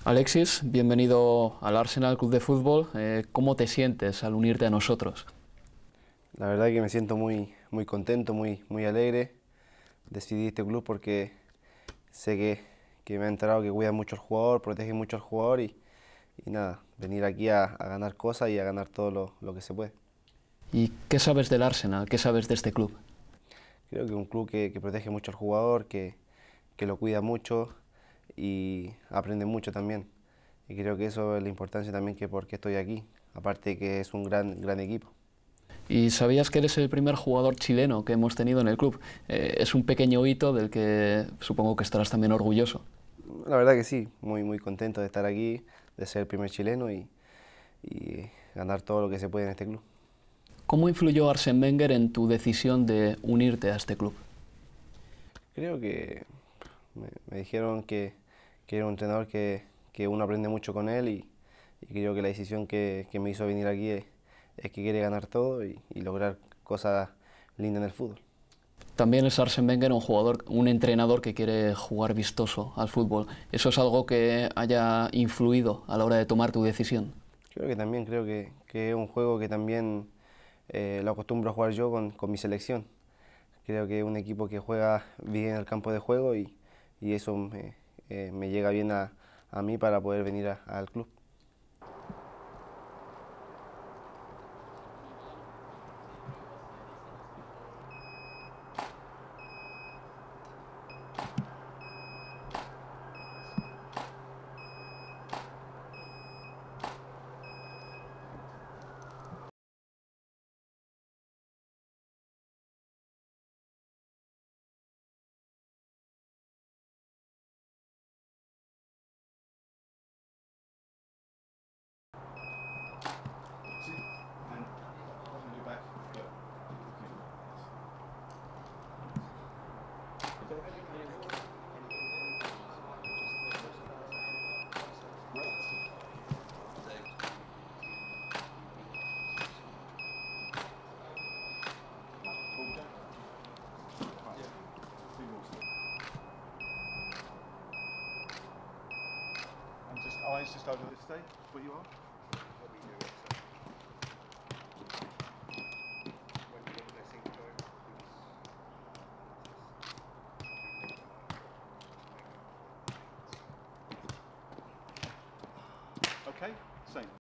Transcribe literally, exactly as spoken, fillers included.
Alexis, bienvenido al Arsenal Club de Fútbol. Eh, ¿cómo te sientes al unirte a nosotros? La verdad que me siento muy, muy contento, muy, muy alegre. Decidí este club porque sé que, que me ha enterado que cuida mucho al jugador, protege mucho al jugador y, y nada, venir aquí a, a ganar cosas y a ganar todo lo, lo que se puede. ¿Y qué sabes del Arsenal? ¿Qué sabes de este club? Creo que es un club que, que protege mucho al jugador, que, que lo cuida mucho y aprende mucho también. Y creo que eso es la importancia también que por qué estoy aquí, aparte de que es un gran, gran equipo. ¿Y sabías que eres el primer jugador chileno que hemos tenido en el club? Eh, es un pequeño hito del que supongo que estarás también orgulloso. La verdad que sí, muy, muy contento de estar aquí, de ser el primer chileno y, y ganar todo lo que se puede en este club. ¿Cómo influyó Arsène Wenger en tu decisión de unirte a este club? Creo que me, me dijeron que, que era un entrenador que, que uno aprende mucho con él y, y creo que la decisión que, que me hizo venir aquí es, es que quiere ganar todo y, y lograr cosas lindas en el fútbol. También es Arsène Wenger un jugador, un entrenador que quiere jugar vistoso al fútbol. ¿Eso es algo que haya influido a la hora de tomar tu decisión? Creo que también creo que, que es un juego que también eh, lo acostumbro a jugar yo con, con mi selección. Creo que es un equipo que juega bien en el campo de juego y, y eso me, eh, me llega bien a, a mí para poder venir a- al club. And just eyes just over this stage, where you are. Okay, same.